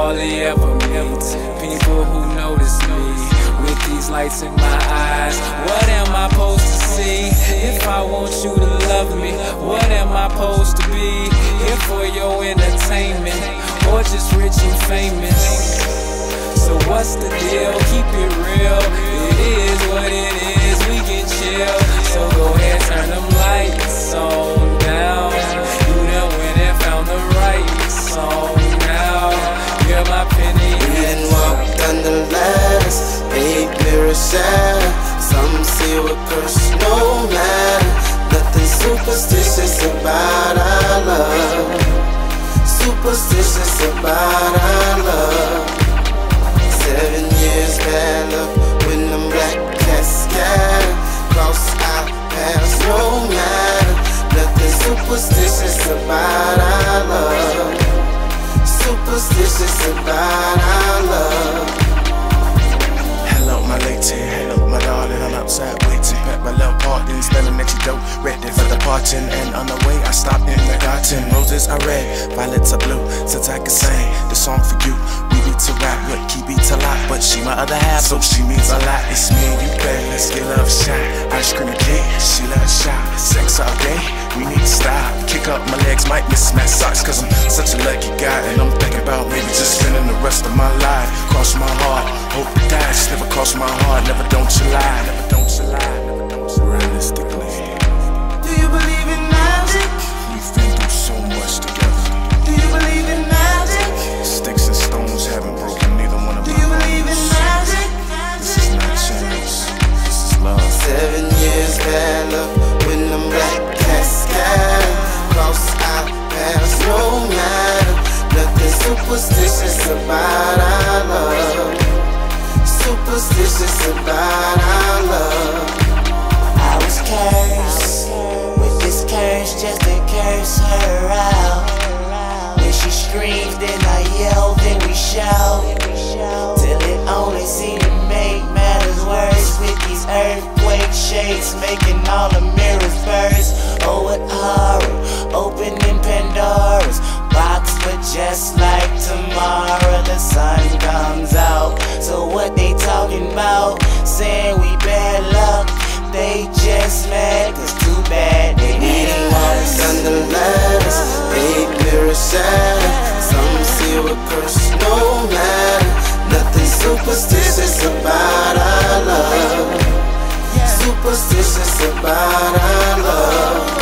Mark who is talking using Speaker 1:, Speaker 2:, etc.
Speaker 1: all he ever meets. People who notice me with these lights in my eyes. What am I supposed to see? If I want you to love me, what am I supposed to be? Here for your entertainment, or just rich and famous? So what's the deal? Keep it real. It is what it is. We can chill. So go ahead, turn them lights on down. You done went and found the right song now. You're my penny.
Speaker 2: We done walked down the ladders, 8 mirrors shine. Some say we're cursed, no matter. Nothing superstitious about our love. Superstitious about our love. 7 years bad luck when them black cats scatter. Cross our paths, no matter. Nothing superstitious about our love. Superstitious about our love.
Speaker 3: Hello, my lady, hello, my darling, I'm outside waiting. Pack my love party, smelling that you dope, ready for the parting. And on the way, I stopped in the garden. Roses are red, violets are blue. Since I can sing the song for you, we beat to rap, but key beats a lot. But she my other half, so she means a lot. It's me and you, baby, let's get love a shot. Ice cream again, she love a shot. Sex all day, we need to stop. Kick up my legs, might miss my socks, cause I'm such a lucky guy. And I'm thinking about maybe just spending the rest of my life. Cross my heart, hope to die, just never cross my heart. Never don't you lie, never don't you lie, never don't you lie. Realistically,
Speaker 2: Do you believe in magic?
Speaker 3: we've been through so much together.
Speaker 2: Do you believe in magic?
Speaker 3: Sticks and stones haven't broken neither one of
Speaker 2: Do
Speaker 3: my
Speaker 2: you believe in
Speaker 3: bones.
Speaker 2: magic?
Speaker 3: This is not chance, this is love.
Speaker 2: 7 years bad luck when them black cats scatter. Cross our paths, no matter. Nothing superstitious about our love. Superstitious about our love. I was cursed with this curse just to curse her out. When she screams, then I yell, then we shout, till it only seemed to make matters worse. With these earthquake shakes making all the mirrors burst. Oh, what horror, opening Pandora's box. But just like tomorrow, the sun comes out. So what they talking about? Saying we bad luck. They just mad, cause too bad they didn't us. Under ladders, 8 mirrors shine. Some say we're cursed, no matter. Nothing superstitious about our love. Superstitious about our love.